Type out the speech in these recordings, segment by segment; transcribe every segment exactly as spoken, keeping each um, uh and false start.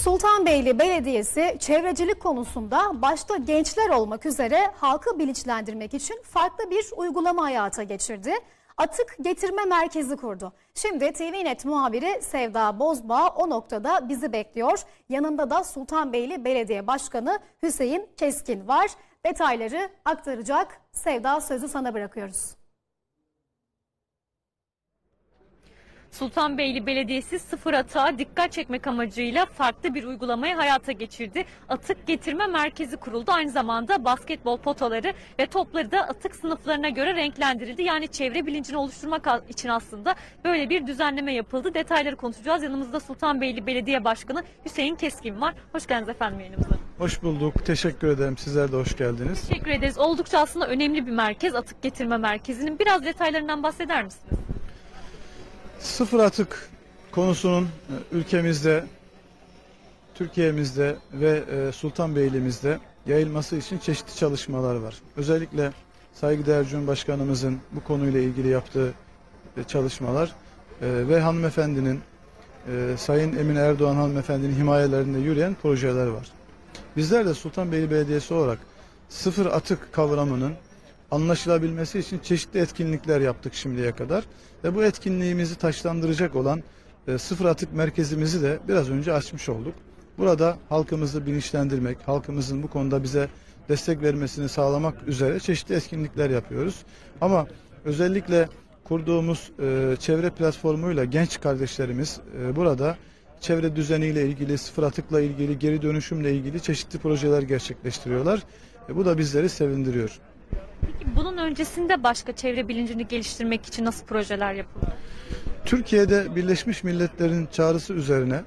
Sultanbeyli Belediyesi çevrecilik konusunda başta gençler olmak üzere halkı bilinçlendirmek için farklı bir uygulama hayata geçirdi. Atık getirme merkezi kurdu. Şimdi T V Net muhabiri Sevda Bozbağ o noktada bizi bekliyor. Yanında da Sultanbeyli Belediye Başkanı Hüseyin Keskin var. Detayları aktaracak. Sevda, sözü sana bırakıyoruz. Sultanbeyli Belediyesi sıfır atığa dikkat çekmek amacıyla farklı bir uygulamayı hayata geçirdi. Atık getirme merkezi kuruldu. Aynı zamanda basketbol potaları ve topları da atık sınıflarına göre renklendirildi. Yani çevre bilincini oluşturmak için aslında böyle bir düzenleme yapıldı. Detayları konuşacağız. Yanımızda Sultanbeyli Belediye Başkanı Hüseyin Keskin var. Hoş geldiniz efendim yayınımıza. Hoş bulduk. Teşekkür ederim. Sizler de hoş geldiniz. Teşekkür ederiz. Oldukça aslında önemli bir merkez, atık getirme merkezinin. Biraz detaylarından bahseder misiniz? Sıfır atık konusunun ülkemizde, Türkiye'mizde ve Sultanbeyli'mizde yayılması için çeşitli çalışmalar var. Özellikle saygıdeğer Cumhurbaşkanımızın bu konuyla ilgili yaptığı çalışmalar ve hanımefendinin, Sayın Emine Erdoğan hanımefendinin himayelerinde yürüyen projeler var. Bizler de Sultanbeyli Belediyesi olarak sıfır atık kavramının anlaşılabilmesi için çeşitli etkinlikler yaptık şimdiye kadar. Ve bu etkinliğimizi taşlandıracak olan e, sıfır atık merkezimizi de biraz önce açmış olduk. Burada halkımızı bilinçlendirmek, halkımızın bu konuda bize destek vermesini sağlamak üzere çeşitli etkinlikler yapıyoruz. Ama özellikle kurduğumuz e, çevre platformuyla genç kardeşlerimiz e, burada çevre düzeniyle ilgili, sıfır atıkla ilgili, geri dönüşümle ilgili çeşitli projeler gerçekleştiriyorlar. E, bu da bizleri sevindiriyor. Peki bunun öncesinde başka çevre bilincini geliştirmek için nasıl projeler yapıldı? Türkiye'de Birleşmiş Milletler'in çağrısı üzerine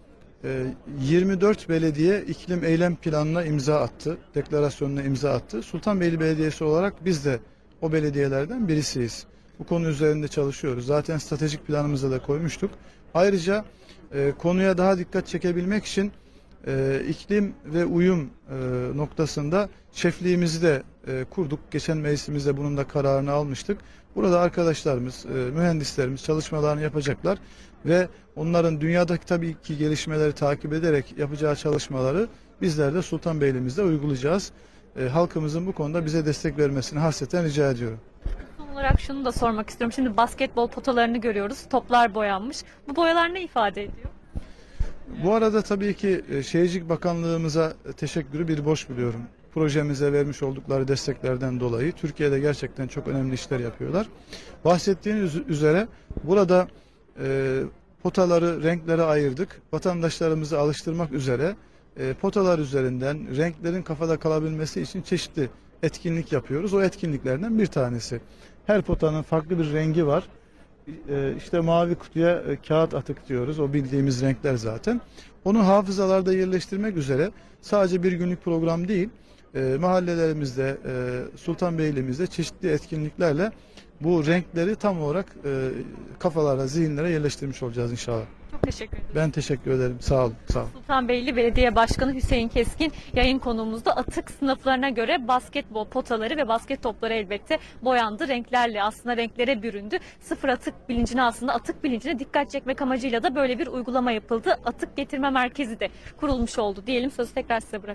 yirmi dört belediye iklim eylem planına imza attı, deklarasyonuna imza attı. Sultanbeyli Belediyesi olarak biz de o belediyelerden birisiyiz. Bu konu üzerinde çalışıyoruz. Zaten stratejik planımıza da koymuştuk. Ayrıca konuya daha dikkat çekebilmek için e, iklim ve uyum e, noktasında şefliğimizi de e, kurduk. Geçen meclisimizde bunun da kararını almıştık. Burada arkadaşlarımız, e, mühendislerimiz çalışmalarını yapacaklar ve onların dünyadaki tabii ki gelişmeleri takip ederek yapacağı çalışmaları bizler de Sultanbeyli'mizde uygulayacağız. E, halkımızın bu konuda bize destek vermesini hasreten rica ediyorum. Son olarak şunu da sormak istiyorum. Şimdi basketbol potalarını görüyoruz. Toplar boyanmış. Bu boyalar ne ifade ediyor? Bu arada tabii ki Şehircilik Bakanlığımıza teşekkürü bir borç biliyorum. Projemize vermiş oldukları desteklerden dolayı Türkiye'de gerçekten çok önemli işler yapıyorlar. Bahsettiğiniz üzere burada e, potaları renklere ayırdık. Vatandaşlarımızı alıştırmak üzere e, potalar üzerinden renklerin kafada kalabilmesi için çeşitli etkinlik yapıyoruz. O etkinliklerden bir tanesi. Her potanın farklı bir rengi var. İşte mavi kutuya kağıt atık diyoruz. O bildiğimiz renkler zaten. Onu hafızalarda yerleştirmek üzere sadece bir günlük program değil, mahallelerimizde, Sultanbeyli'mizde çeşitli etkinliklerle bu renkleri tam olarak kafalara, zihinlere yerleştirmiş olacağız inşallah. Çok teşekkür ederim. Ben teşekkür ederim. Sağ olun. Sağ olun. Sultanbeyli Belediye Başkanı Hüseyin Keskin yayın konuğumuzda. Atık sınıflarına göre basketbol potaları ve basket topları elbette boyandı. Renklerle aslında renklere büründü. Sıfır atık bilincine aslında atık bilincine dikkat çekmek amacıyla da böyle bir uygulama yapıldı. Atık getirme merkezi de kurulmuş oldu diyelim. Sözü tekrar size bırakıyorum.